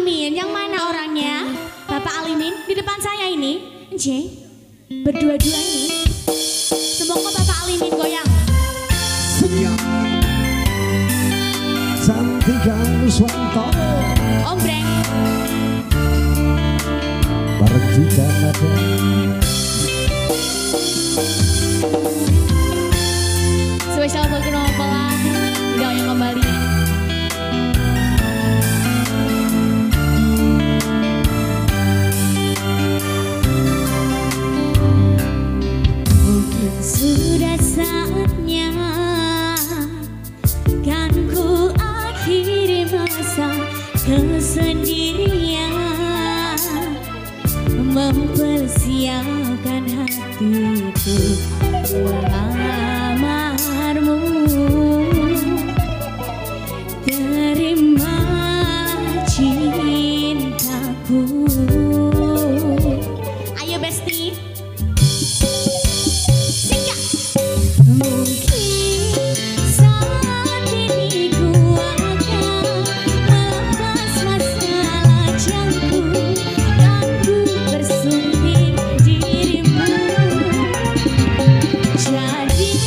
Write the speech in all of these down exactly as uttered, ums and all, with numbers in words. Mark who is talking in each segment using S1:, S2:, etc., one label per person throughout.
S1: Alimin, yang mana orangnya? Bapak Alimin di depan saya ini, J, berdua-dua ini. Semoga Bapak Alimin goyang.
S2: Senyap Santika Nuswantoro
S1: Ombreng
S2: bareng juga ada
S1: spesial untuk Nopola goyang kembali. Mungkin sudah saatnya kan ku akhiri masa kesendirian, mempersiapkan hatiku melamarmu. Terima cintaku. Ayo Besti. Singkat. Mungkin saat ini ku akan melepas masalah jangku dan ku bersunting dirimu. Jadi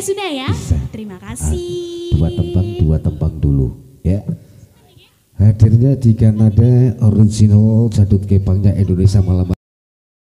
S1: sudah ya.
S2: Bisa.
S1: Terima kasih.
S2: Dua tembang, dua tembang dulu ya. Hadirnya di Kanada original Jadut Kepangnya Indonesia malam